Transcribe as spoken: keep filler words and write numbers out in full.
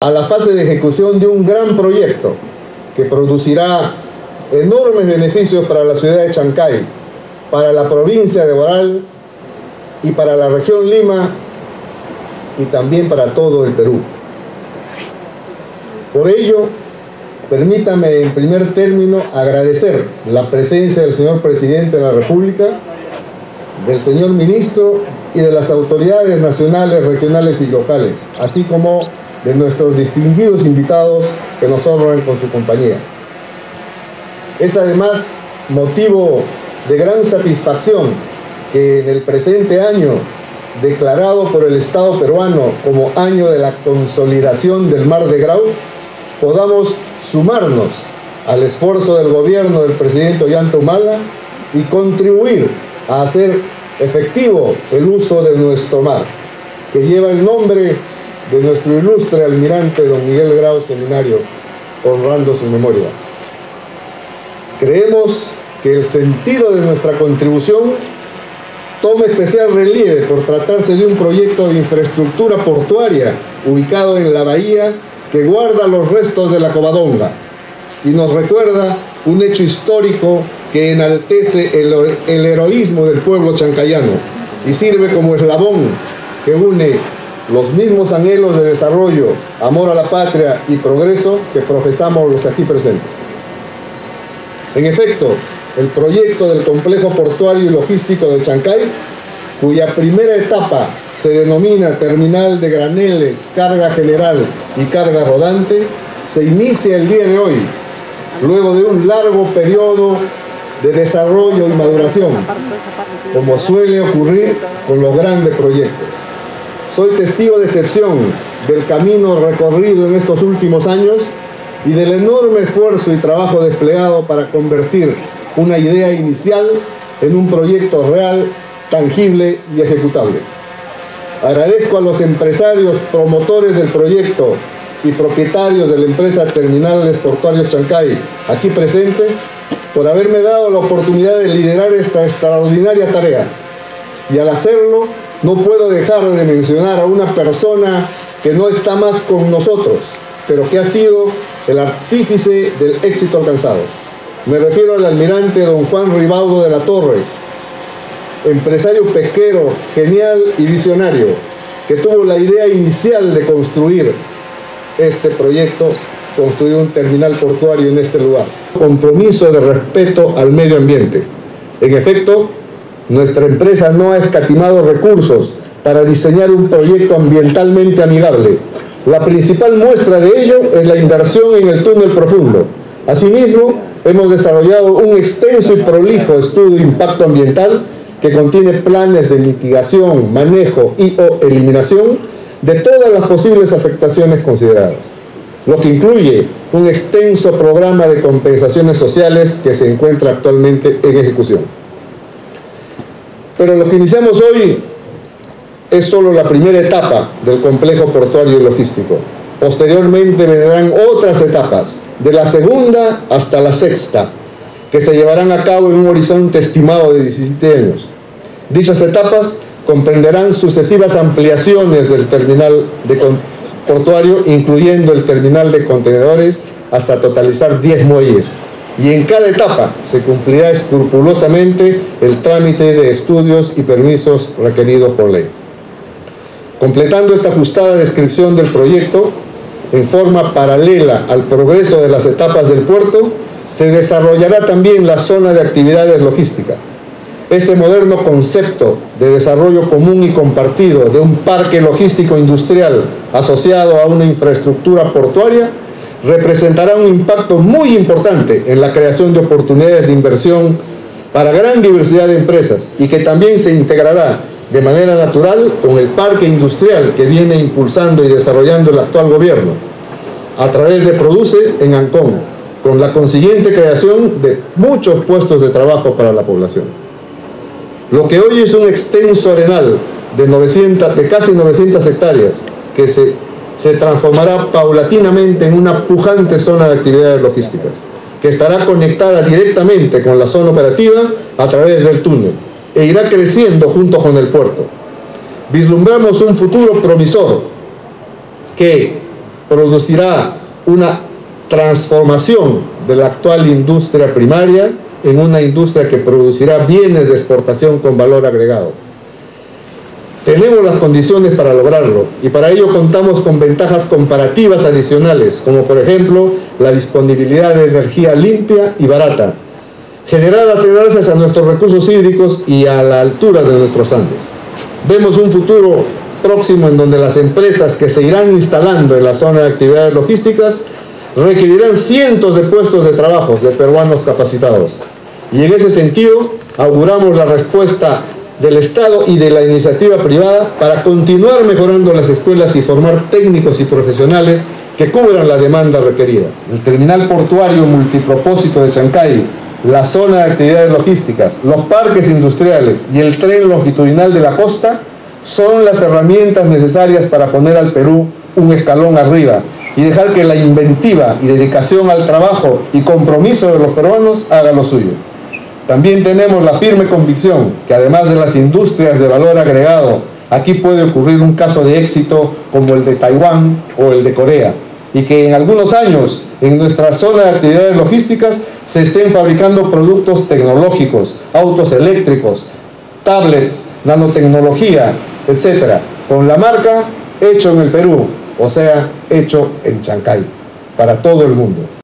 a la fase de ejecución de un gran proyecto que producirá enormes beneficios para la ciudad de Chancay, para la provincia de Huaral y para la región Lima y también para todo el Perú. Por ello, permítame en primer término agradecer la presencia del señor Presidente de la República, del señor Ministro y de las autoridades nacionales, regionales y locales, así como de nuestros distinguidos invitados que nos honran con su compañía. Es además motivo de gran satisfacción que en el presente año, declarado por el Estado peruano como año de la consolidación del Mar de Grau, podamos sumarnos al esfuerzo del gobierno del presidente Ollanta Humala y contribuir a hacer efectivo el uso de nuestro mar, que lleva el nombre de nuestro ilustre almirante don Miguel Grau Seminario, honrando su memoria. Creemos que el sentido de nuestra contribución toma especial relieve por tratarse de un proyecto de infraestructura portuaria ubicado en la bahía que guarda los restos de la Covadonga y nos recuerda un hecho histórico que enaltece el, el heroísmo del pueblo chancayano y sirve como eslabón que une los mismos anhelos de desarrollo, amor a la patria y progreso que profesamos los aquí presentes. En efecto, el proyecto del complejo portuario y logístico de Chancay, cuya primera etapa se denomina Terminal de Graneles, Carga General y Carga Rodante, se inicia el día de hoy, luego de un largo periodo de desarrollo y maduración, como suele ocurrir con los grandes proyectos. Soy testigo de excepción del camino recorrido en estos últimos años y del enorme esfuerzo y trabajo desplegado para convertir una idea inicial en un proyecto real, tangible y ejecutable. Agradezco a los empresarios promotores del proyecto y propietarios de la empresa Terminales Portuarios Chancay, aquí presentes, por haberme dado la oportunidad de liderar esta extraordinaria tarea. Y al hacerlo, no puedo dejar de mencionar a una persona que no está más con nosotros, pero que ha sido el artífice del éxito alcanzado. Me refiero al almirante don Juan Ribaudo de la Torre, empresario pesquero, genial y visionario, que tuvo la idea inicial de construir este proyecto, construir un terminal portuario en este lugar. Compromiso de respeto al medio ambiente. En efecto, nuestra empresa no ha escatimado recursos para diseñar un proyecto ambientalmente amigable. La principal muestra de ello es la inversión en el túnel profundo. Asimismo, hemos desarrollado un extenso y prolijo estudio de impacto ambiental que contiene planes de mitigación, manejo y o eliminación de todas las posibles afectaciones consideradas, lo que incluye un extenso programa de compensaciones sociales que se encuentra actualmente en ejecución. Pero lo que iniciamos hoy es solo la primera etapa del complejo portuario y logístico. Posteriormente vendrán otras etapas, de la segunda hasta la sexta, que se llevarán a cabo en un horizonte estimado de diecisiete años. Dichas etapas comprenderán sucesivas ampliaciones del terminal de portuario, incluyendo el terminal de contenedores, hasta totalizar diez muelles. Y en cada etapa se cumplirá escrupulosamente el trámite de estudios y permisos requeridos por ley. Completando esta ajustada descripción del proyecto, en forma paralela al progreso de las etapas del puerto, se desarrollará también la zona de actividades logísticas. Este moderno concepto de desarrollo común y compartido de un parque logístico industrial asociado a una infraestructura portuaria representará un impacto muy importante en la creación de oportunidades de inversión para gran diversidad de empresas y que también se integrará de manera natural con el parque industrial que viene impulsando y desarrollando el actual gobierno a través de Produce en Ancón, con la consiguiente creación de muchos puestos de trabajo para la población. Lo que hoy es un extenso arenal de, novecientas, de casi novecientas hectáreas que se, se transformará paulatinamente en una pujante zona de actividades logísticas, que estará conectada directamente con la zona operativa a través del túnel e irá creciendo junto con el puerto. Vislumbramos un futuro promisor que, producirá una transformación de la actual industria primaria en una industria que producirá bienes de exportación con valor agregado. Tenemos las condiciones para lograrlo y para ello contamos con ventajas comparativas adicionales, como por ejemplo la disponibilidad de energía limpia y barata, generada gracias a nuestros recursos hídricos y a la altura de nuestros Andes. Vemos un futuro próximo en donde las empresas que se irán instalando en la zona de actividades logísticas requerirán cientos de puestos de trabajo de peruanos capacitados. Y en ese sentido, auguramos la respuesta del Estado y de la iniciativa privada para continuar mejorando las escuelas y formar técnicos y profesionales que cubran la demanda requerida. El terminal portuario multipropósito de Chancay, la zona de actividades logísticas, los parques industriales y el tren longitudinal de la costa son las herramientas necesarias para poner al Perú un escalón arriba y dejar que la inventiva y dedicación al trabajo y compromiso de los peruanos haga lo suyo. También tenemos la firme convicción que además de las industrias de valor agregado, aquí puede ocurrir un caso de éxito como el de Taiwán o el de Corea, y que en algunos años en nuestra zona de actividades logísticas se estén fabricando productos tecnológicos, autos eléctricos, tablets, nanotecnología, etcétera, con la marca hecho en el Perú, o sea, hecho en Chancay, para todo el mundo.